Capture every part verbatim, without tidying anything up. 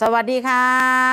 สวัสดีค่ะ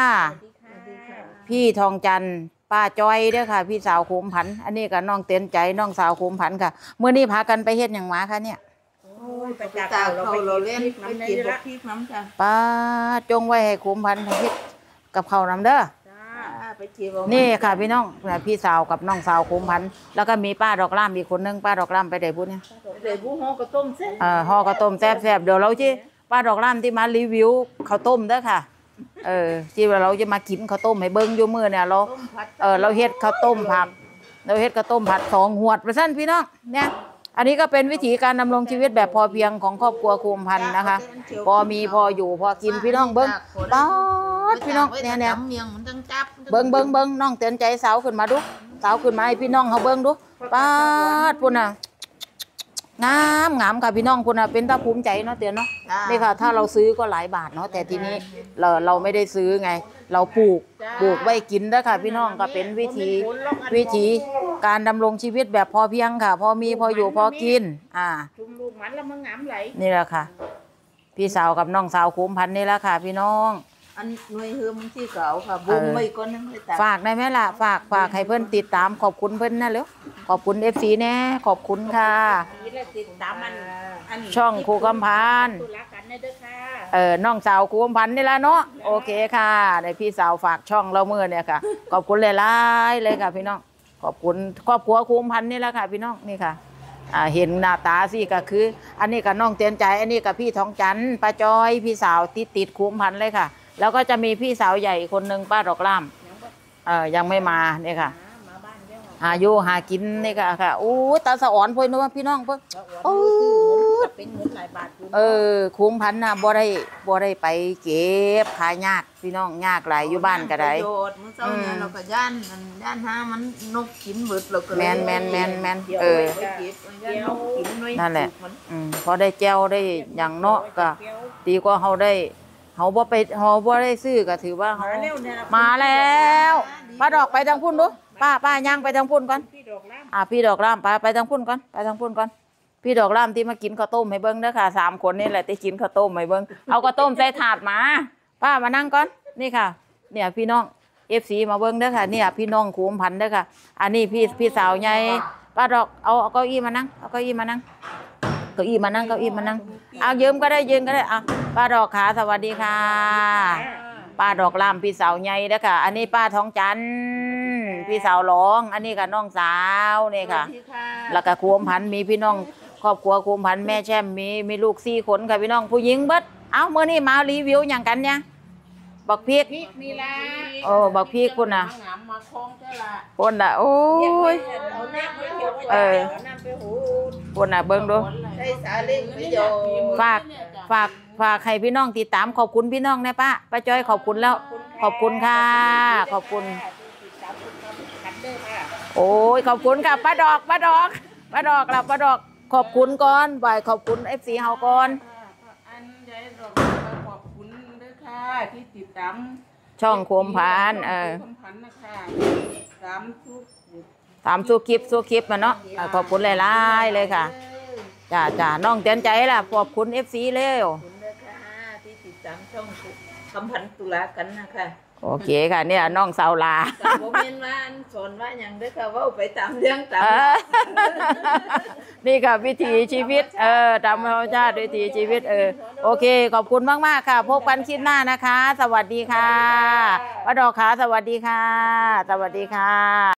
พี่ทองจันทร์ป้าจอยเด้อค่ะพี่สาวโคมผันอันนี้กับน้องเต้นใจน้องสาวโคมผันค่ะเมื่อนี้พากันไปเฮ็ดอย่างหมาค่ะเนี่ยไปจากเราไปเราเล่นไปกินพริกน้ำจ้ะป้าจงไว้ให้โคมผันเฮ็ดกับข้าวน้ำเด้อนี่ค่ะพี่น้องพี่สาวกับน้องสาวโคมผันแล้วก็มีป้าดอกล่ามอีกคนนึงป้าดอกล่ามไปได้บุญเนี่ยได้บุญห่อข้าวต้มแซ่บเออห่อข้าวต้มแซ่บๆเดี๋ยวเราที่ป้าดอกล่ามที่มารีวิวข้าวต้มเด้อค่ะเออที่เราจะมากินข้าวต้มให้เบิ้งอยู่มือเนี่ยเราเออเราเฮ็ดข้าวต้มผัดเราเฮ็ดข้าวต้มผัดสองหวดไปสั้นพี่น้องเนี่ยอันนี้ก็เป็นวิถีการดำรงชีวิตแบบพอเพียงของครอบครัวโคมพันธุ์นะคะพอมีพออยู่พอกินพี่น้องเบิ้งป๊าดพี่น้องเนี่ยเนี่ยเบิ้งเบิ้งเบิ้งน้องเตือนใจสาวขึ้นมาดูสาวขึ้นมาให้พี่น้องเขาเบิ้งดูป๊าดพุ่นน่ะงามงามค่ะพี่น้องคุณน่ะเป็นตาภูมิใจเนาะเตือนเนาะนี่ค่ะถ้าเราซื้อก็หลายบาทเนาะแต่ทีนี้เราเราไม่ได้ซื้อไงเราปลูกปลูกไว้กินแล้วค่ะพี่น้องก็เป็นวิธีวิธีการดำรงชีวิตแบบพอเพียงค่ะพอมีพออยู่พอกินอ่านี่แหละค่ะพี่สาวกับน้องสาวโคมพันธุ์นี่แหละค่ะพี่น้องอันหน่วยเฮือมันที่เก่าค่ะบุ้มไม่ก้อนนึงเลยแต่ฝากได้ไหมล่ะฝากฝากให้เพื่อนติดตามขอบคุณเพื่อนนะเร็วขอบคุณเอฟซีแน่ขอบคุณค่ะช่องครูกำพันเออน้องสาวครูกำพันนี่ละเนาะโอเคค่ะในพี่สาวฝากช่องเราเมื่อเนี่ยค่ะขอบคุณหลายๆเลยค่ะพี่น้องขอบคุณครอบครัวครูกำพันนี่ละค่ะพี่น้องนี่ค่ะอ่าเห็นหน้าตาสิก็คืออันนี้กับน้องเตียนใจอันนี้กับพี่ทองจันทร์ป้าจอยพี่สาวติดติดครูกำพันเลยค่ะแล้วก็จะมีพี่สาวใหญ่คนหนึ่งป้าดอกล่ามเออยังไม่มาเนี่ยค่ะหาอยู่หากินนี่ค่ะค่ะโอ้ตาสะอ่อนพ่อนู้นพี่น้องเพิ่งโอ้เป็นเงินหลายบาทเออคุ้มพันนะบ่ได้บ่ได้ไปเก็บขายยากพี่น้องยากหลายอยู่บ้านก็ได้ประโยชน์มื้อเช้าเนี่ยเราก็ย่านย่านหามันนกกินเบิดเราก็แมนแมนแมนแมนเออนั่นแหละอืมพอได้แจ้วได้อย่างเนาะก็ดีกว่าเขาได้เขาบ่ไปเขาบ่ได้ซื้อก็ถือว่าเขามาแล้วป้าดอกไปทางพุ่นดูป้าป้าย่างไปทางพุ่นก่อนอ่าพี่ดอกล่ามป้าไปทางพุ่นก่อนไปทางพุ่นก่อนพี่ดอกล่ามที่มากินข้าวต้มให้เบิ้งเด้อค่ะสามคนนี่แหละที่กินข้าวต้มให้เบิ้งเอาข้าวต้มใส่ถาดมาป้ามานั่งก่อนนี่ค่ะเนี่ยพี่น้องเอฟซีมาเบิ้งเด้อค่ะเนี่ยพี่น้องขูมพันเด้อค่ะอันนี้พี่พี่สาวใหญ่ป้าดอกเอาเอาเก้าอี้มานั่งเอาเก้าอี้มานั่งเก้าอี้มานั่งเก้าอี้มานั่งเอายืมก็ได้ยืมก็ได้อ่ะป้าดอกขาสวัสดีค่ะป้าดอกล่ามพี่สาวใหญ่เด้อค่ะอันนี้ป้าทองจันทร์พี่สาวร้องอันนี้กับน้องสาวนี่ค่ะแล้วก็โคมพันมีพี่น้องครอบครัวโคมพันแม่แช่มมีมีลูกสี่คนค่ะพี่น้องผู้หญิงเบิดเอ้าเมื่อนี้มารีวิวอย่างกันเนี่ยบักพริกนี่ละโอ้บักพริกคุณน่ะคุณน่ะโอ้ยเออคุณน่ะเบิ้งดูฝากฝากฝากให้พี่น้องติดตามขอบคุณพี่น้องนะป้าป้าจ้อยขอบคุณแล้วขอบคุณค่ะขอบคุณโอ้ยขอบคุณค่ะป้าดอกป้าดอกป้าดอกล่ะป้าดอกขอบคุณก่อนบ่ายขอบคุณเอฟซีเฮาก่อนอันใหญ่ดอกขอบคุณด้วยค่ะที่ติดตามช่องโคมพันเออโคมพันนะคะตามทุกตามสู้คลิปสู้คลิปมาเนาะขอบคุณหลายๆเลยค่ะจ้าจ้าน้องเตือนใจล่ะขอบคุณเอฟซีเร็วขอบคุณนะคะที่ติดตามช่องคำพันตุลากันนะคะโอเคค่ะเนี่ยน้องสาวลาโมเมนต์ว่าสอนว่าอย่างเด้อค่ะว่าไปตามเรื่องตามนี่ค่ะวิถีชีวิตเออตามธรรมชาติวิถีชีวิตเออโอเคขอบคุณมากๆค่ะพบกันคลิปหน้านะคะสวัสดีค่ะป้าดอกขาสวัสดีค่ะสวัสดีค่ะ